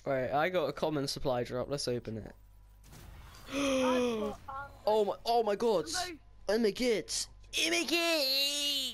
Right, I got a common supply drop. Let's open it. I've got Oh my god! no. Oh my god!